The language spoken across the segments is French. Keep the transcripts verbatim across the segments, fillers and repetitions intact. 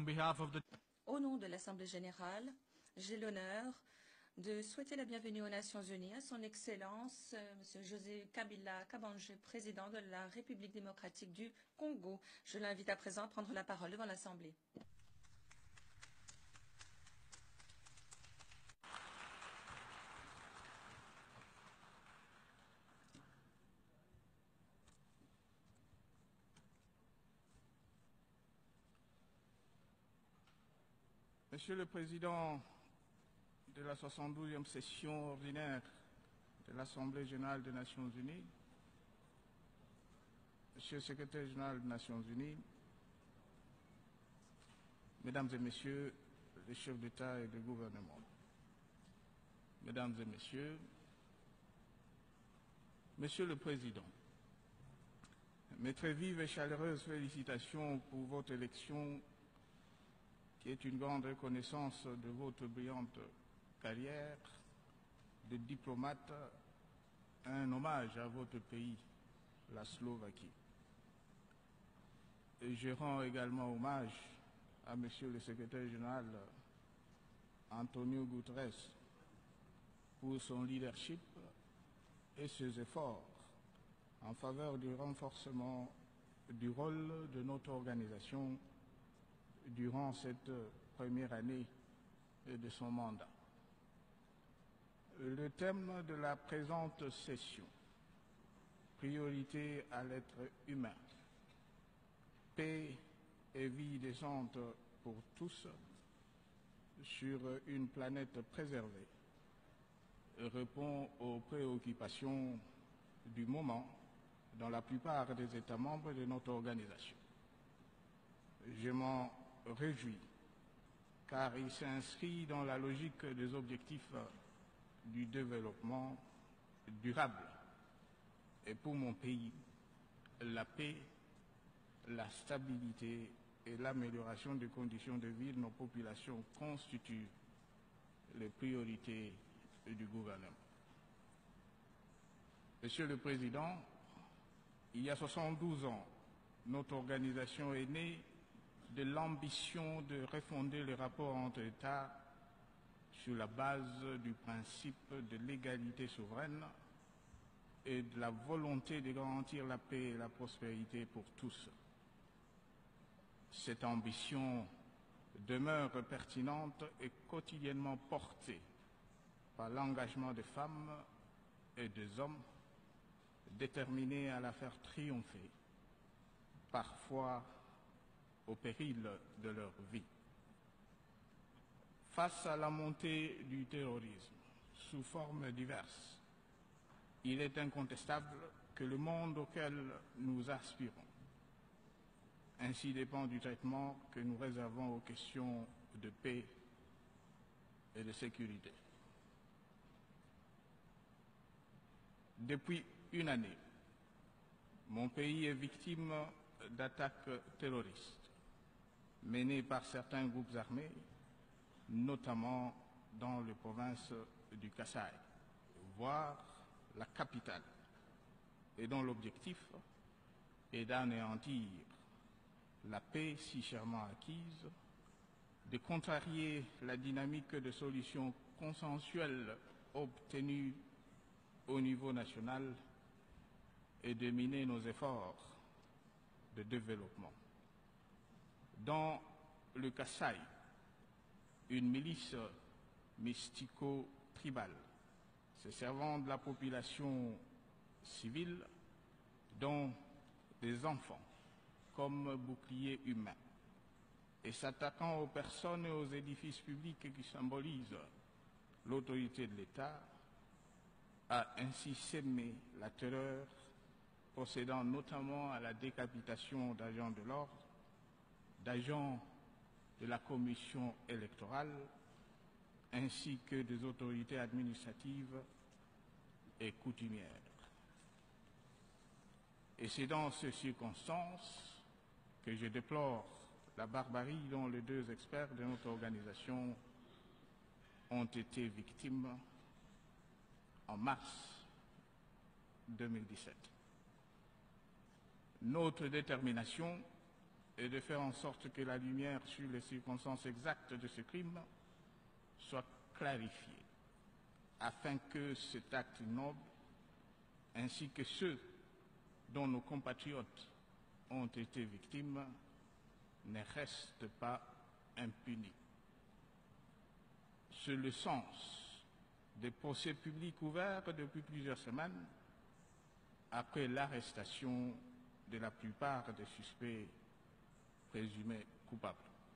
On behalf of the... Au nom de l'Assemblée générale, j'ai l'honneur de souhaiter la bienvenue aux Nations unies à son Excellence, euh, M. José Kabila Kabange, président de la République démocratique du Congo. Je l'invite à présent à prendre la parole devant l'Assemblée. Monsieur le Président de la soixante-douzième session ordinaire de l'Assemblée générale des Nations unies, Monsieur le Secrétaire général des Nations unies, Mesdames et Messieurs les chefs d'État et de gouvernement, Mesdames et Messieurs, Monsieur le Président, mes très vives et chaleureuses félicitations pour votre élection qui est une grande reconnaissance de votre brillante carrière de diplomate, un hommage à votre pays, la Slovaquie. Et je rends également hommage à Monsieur le Secrétaire général Antonio Guterres pour son leadership et ses efforts en faveur du renforcement du rôle de notre organisation durant cette première année de son mandat. Le thème de la présente session, priorité à l'être humain, paix et vie décente pour tous sur une planète préservée, répond aux préoccupations du moment dans la plupart des États membres de notre organisation. Je m'en réjouis, car il s'inscrit dans la logique des objectifs du développement durable. Et pour mon pays, la paix, la stabilité et l'amélioration des conditions de vie de nos populations constituent les priorités du gouvernement. Monsieur le Président, il y a soixante-douze ans, notre organisation est née de l'ambition de refonder les rapports entre États sur la base du principe de l'égalité souveraine et de la volonté de garantir la paix et la prospérité pour tous. Cette ambition demeure pertinente et quotidiennement portée par l'engagement des femmes et des hommes déterminés à la faire triompher, parfois au péril de leur vie. Face à la montée du terrorisme sous formes diverses, il est incontestable que le monde auquel nous aspirons ainsi dépend du traitement que nous réservons aux questions de paix et de sécurité. Depuis une année, mon pays est victime d'attaques terroristes menées par certains groupes armés, notamment dans les provinces du Kasaï, voire la capitale, et dont l'objectif est d'anéantir la paix si chèrement acquise, de contrarier la dynamique de solutions consensuelles obtenues au niveau national et de miner nos efforts de développement. Dans le Kasaï, une milice mystico-tribale se servant de la population civile, dont des enfants, comme boucliers humains, et s'attaquant aux personnes et aux édifices publics qui symbolisent l'autorité de l'État, a ainsi sémé la terreur, procédant notamment à la décapitation d'agents de l'ordre, d'agents de la commission électorale, ainsi que des autorités administratives et coutumières. Et c'est dans ces circonstances que je déplore la barbarie dont les deux experts de notre organisation ont été victimes en mars deux mille dix-sept. Notre détermination et de faire en sorte que la lumière sur les circonstances exactes de ce crime soit clarifiée, afin que cet acte noble, ainsi que ceux dont nos compatriotes ont été victimes, ne restent pas impunis. C'est le sens des procès publics ouverts depuis plusieurs semaines après l'arrestation de la plupart des suspects présumés coupables.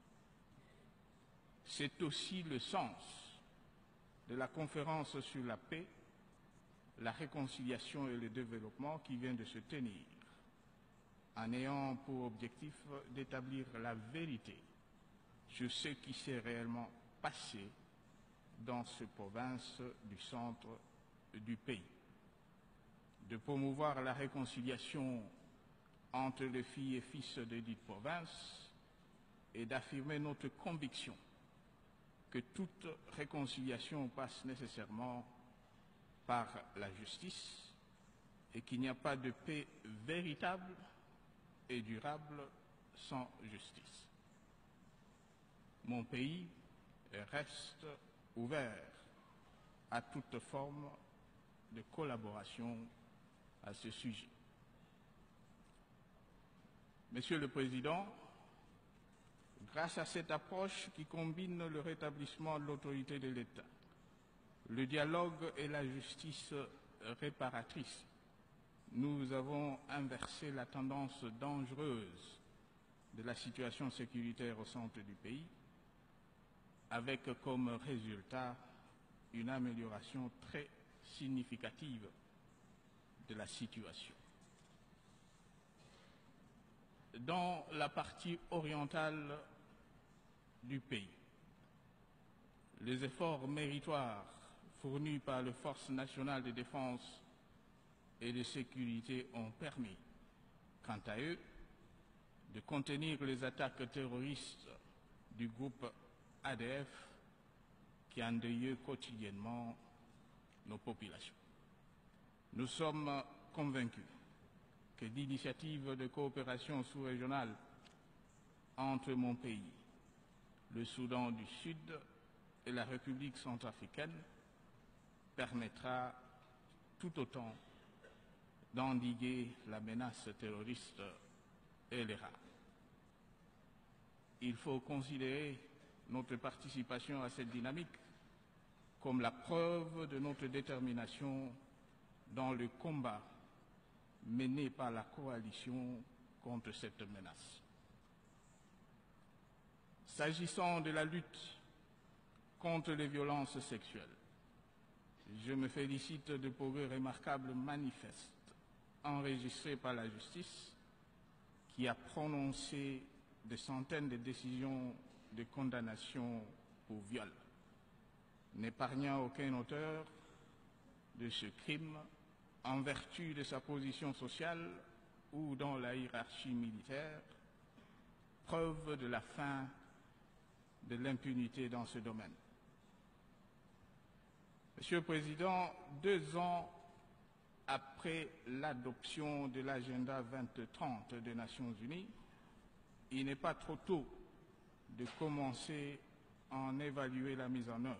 C'est aussi le sens de la conférence sur la paix, la réconciliation et le développement qui vient de se tenir, en ayant pour objectif d'établir la vérité sur ce qui s'est réellement passé dans ces provinces du centre du pays, de promouvoir la réconciliation entre les filles et fils de dites provinces et d'affirmer notre conviction que toute réconciliation passe nécessairement par la justice et qu'il n'y a pas de paix véritable et durable sans justice. Mon pays reste ouvert à toute forme de collaboration à ce sujet. Monsieur le Président, grâce à cette approche qui combine le rétablissement de l'autorité de l'État, le dialogue et la justice réparatrice, nous avons inversé la tendance dangereuse de la situation sécuritaire au centre du pays, avec comme résultat une amélioration très significative de la situation. Dans la partie orientale du pays, les efforts méritoires fournis par les forces nationales de défense et de sécurité ont permis, quant à eux, de contenir les attaques terroristes du groupe A D F qui endeuillent quotidiennement nos populations. Nous sommes convaincus que l'initiative de coopération sous-régionale entre mon pays, le Soudan du Sud et la République centrafricaine permettra tout autant d'endiguer la menace terroriste et les rats. Il faut considérer notre participation à cette dynamique comme la preuve de notre détermination dans le combat mené par la coalition contre cette menace. S'agissant de la lutte contre les violences sexuelles, je me félicite de progrès remarquables manifestes enregistrés par la justice qui a prononcé des centaines de décisions de condamnation pour viol, n'épargnant aucun auteur de ce crime en vertu de sa position sociale ou dans la hiérarchie militaire, preuve de la fin de l'impunité dans ce domaine. Monsieur le Président, deux ans après l'adoption de l'agenda vingt trente des Nations Unies, il n'est pas trop tôt de commencer à en évaluer la mise en œuvre.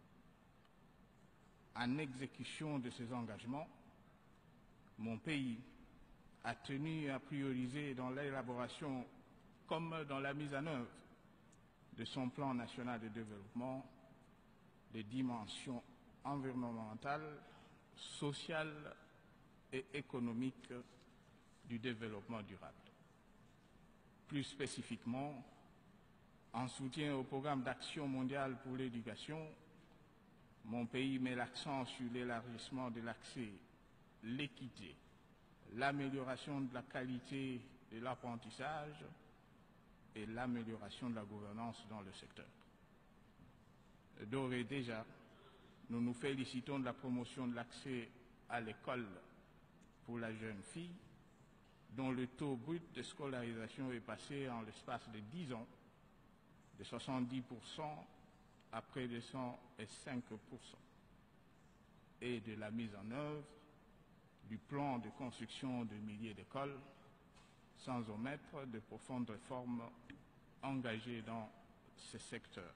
En exécution de ces engagements, mon pays a tenu à prioriser dans l'élaboration comme dans la mise en œuvre de son plan national de développement les dimensions environnementales, sociales et économiques du développement durable. Plus spécifiquement, en soutien au programme d'action mondiale pour l'éducation, mon pays met l'accent sur l'élargissement de l'accès, l'équité, l'amélioration de la qualité de l'apprentissage et l'amélioration de la gouvernance dans le secteur. D'ores et déjà, nous nous félicitons de la promotion de l'accès à l'école pour la jeune fille, dont le taux brut de scolarisation est passé en l'espace de dix ans de soixante-dix pour cent à près de cent cinq pour cent, et de la mise en œuvre du plan de construction de milliers d'écoles sans omettre de profondes réformes engagées dans ces secteurs.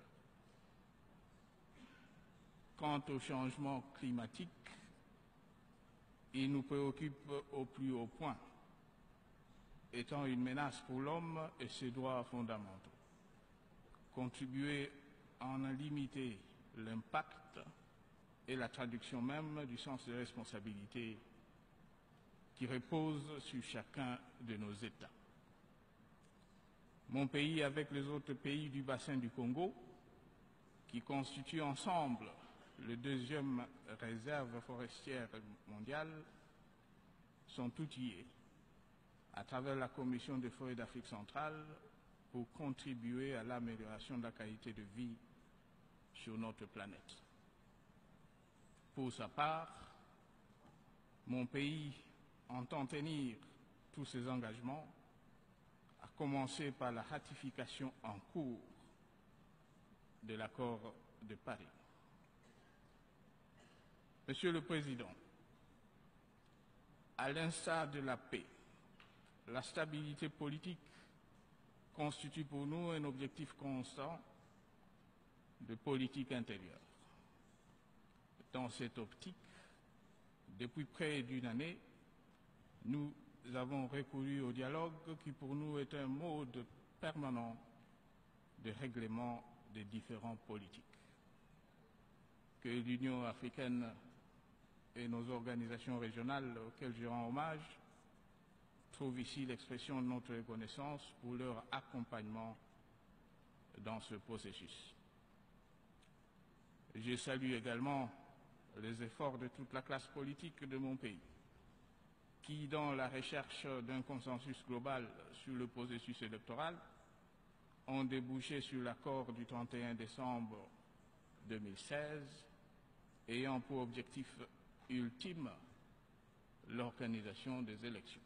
Quant au changement climatique, il nous préoccupe au plus haut point, étant une menace pour l'homme et ses droits fondamentaux. Contribuer à en limiter l'impact et la traduction même du sens de responsabilité qui repose sur chacun de nos États. Mon pays, avec les autres pays du bassin du Congo, qui constituent ensemble le deuxième réserve forestière mondiale, sont outillés à travers la Commission des forêts d'Afrique centrale pour contribuer à l'amélioration de la qualité de vie sur notre planète. Pour sa part, mon pays entend tenir tous ses engagements, à commencer par la ratification en cours de l'accord de Paris. Monsieur le Président, à l'instar de la paix, la stabilité politique constitue pour nous un objectif constant de politique intérieure. Dans cette optique, depuis près d'une année, nous avons recouru au dialogue qui pour nous est un mode permanent de règlement des différends politiques. Que l'Union africaine et nos organisations régionales auxquelles je rends hommage trouvent ici l'expression de notre reconnaissance pour leur accompagnement dans ce processus. Je salue également les efforts de toute la classe politique de mon pays, qui, dans la recherche d'un consensus global sur le processus électoral, ont débouché sur l'accord du trente et un décembre deux mille seize, ayant pour objectif ultime l'organisation des élections.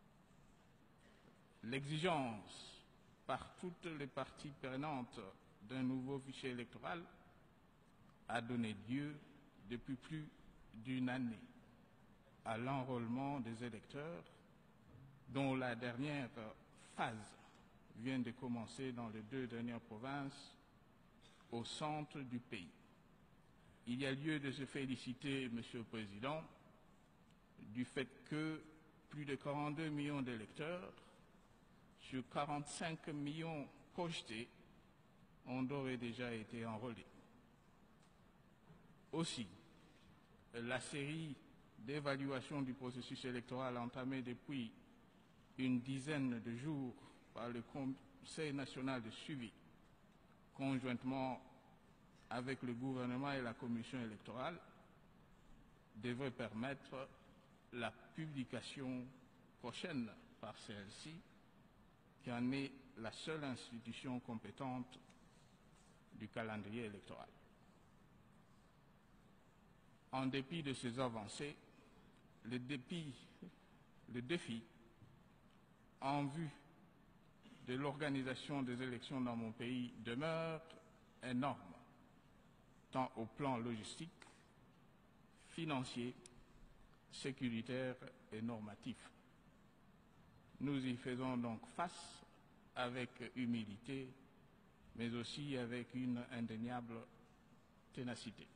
L'exigence par toutes les parties prenantes d'un nouveau fichier électoral a donné lieu depuis plus d'une année à l'enrôlement des électeurs, dont la dernière phase vient de commencer dans les deux dernières provinces au centre du pays. Il y a lieu de se féliciter, Monsieur le Président, du fait que plus de quarante-deux millions d'électeurs sur quarante-cinq millions projetés ont d'ores et déjà été enrôlés. Aussi, la série d'évaluation du processus électoral entamée depuis une dizaine de jours par le Conseil national de suivi, conjointement avec le gouvernement et la commission électorale, devrait permettre la publication prochaine par celle-ci, qui en est la seule institution compétente du calendrier électoral. En dépit de ces avancées, le défi, le défi en vue de l'organisation des élections dans mon pays demeure énorme, tant au plan logistique, financier, sécuritaire et normatif. Nous y faisons donc face avec humilité, mais aussi avec une indéniable ténacité.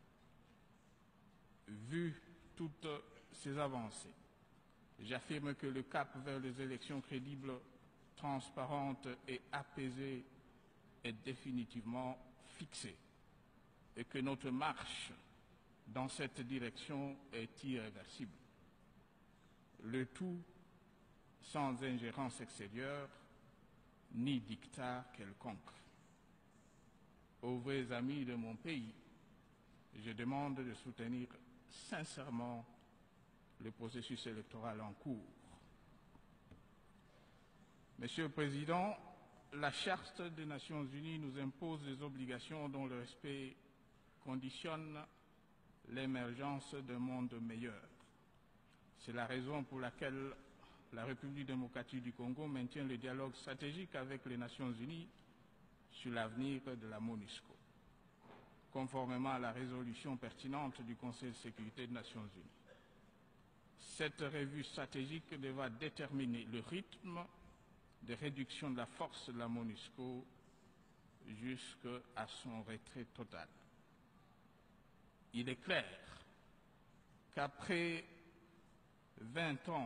Vu toutes ces avancées, j'affirme que le cap vers les élections crédibles, transparentes et apaisées est définitivement fixé et que notre marche dans cette direction est irréversible. Le tout sans ingérence extérieure ni dictat quelconque. Aux vrais amis de mon pays, je demande de soutenir sincèrement le processus électoral en cours. Monsieur le Président, la Charte des Nations Unies nous impose des obligations dont le respect conditionne l'émergence d'un monde meilleur. C'est la raison pour laquelle la République démocratique du Congo maintient le dialogue stratégique avec les Nations Unies sur l'avenir de la MONUSCO, conformément à la résolution pertinente du Conseil de sécurité des Nations Unies. Cette revue stratégique devra déterminer le rythme de réduction de la force de la MONUSCO jusqu'à son retrait total. Il est clair qu'après vingt ans,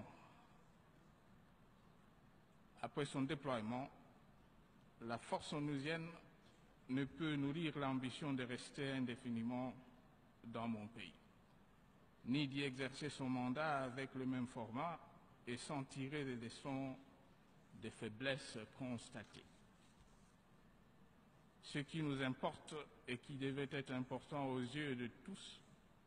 après son déploiement, la force onusienne ne peut nourrir l'ambition de rester indéfiniment dans mon pays, ni d'y exercer son mandat avec le même format et sans tirer des leçons des faiblesses constatées. Ce qui nous importe et qui devait être important aux yeux de tous,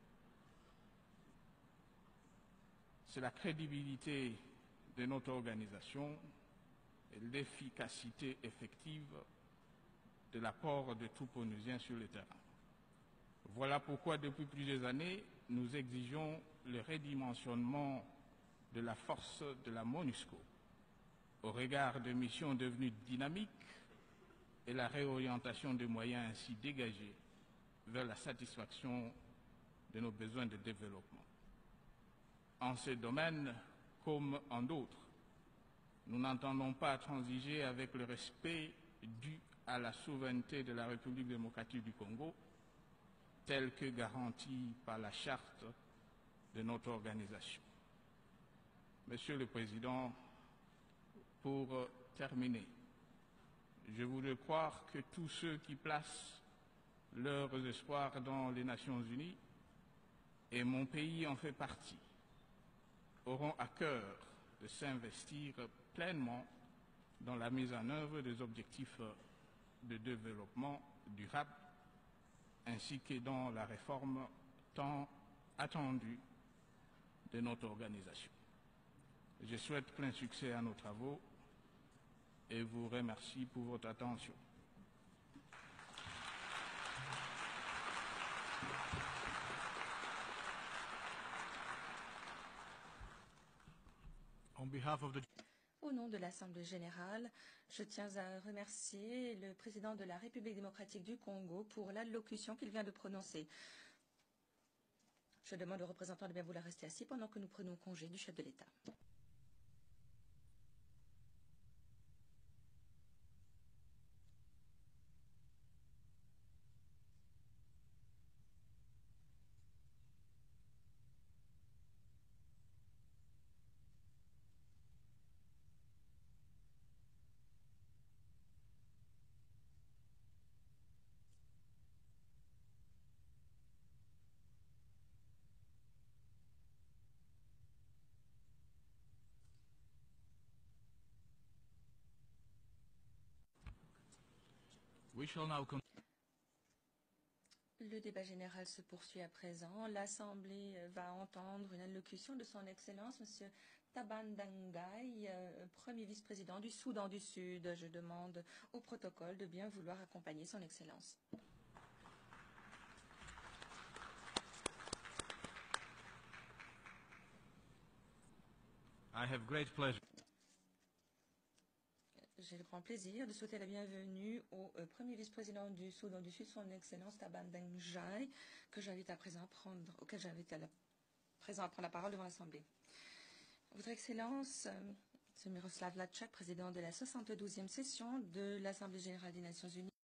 c'est la crédibilité de notre organisation et l'efficacité effective de l'apport de troupes onusiennes sur le terrain. Voilà pourquoi, depuis plusieurs années, nous exigeons le redimensionnement de la force de la MONUSCO au regard de missions devenues dynamiques et la réorientation des moyens ainsi dégagés vers la satisfaction de nos besoins de développement. En ce domaine, comme en d'autres, nous n'entendons pas transiger avec le respect dû à la souveraineté de la République démocratique du Congo, tel que garanti par la charte de notre organisation. Monsieur le Président, pour terminer, je voudrais croire que tous ceux qui placent leurs espoirs dans les Nations Unies, et mon pays en fait partie, auront à cœur de s'investir pleinement dans la mise en œuvre des objectifs de développement durable ainsi que dans la réforme tant attendue de notre organisation. Je souhaite plein succès à nos travaux et vous remercie pour votre attention. On behalf of the... Au nom de l'Assemblée générale, je tiens à remercier le président de la République démocratique du Congo pour l'allocution qu'il vient de prononcer. Je demande aux représentants de bien vouloir rester assis pendant que nous prenons congé du chef de l'État. We shall now con- Le débat général se poursuit à présent. L'Assemblée va entendre une allocution de son Excellence, M. Taban Dangai, premier vice-président du Soudan du Sud. Je demande au protocole de bien vouloir accompagner son Excellence. I have great pleasure. J'ai le grand plaisir de souhaiter la bienvenue au euh, premier vice-président du Soudan du Sud, son Excellence Taban Dangai, que j'invite à présent à prendre, auquel j'invite à la, présent à prendre la parole devant l'Assemblée. Votre Excellence, euh, M. Miroslav Lajčák, président de la soixante-douzième session de l'Assemblée générale des Nations unies,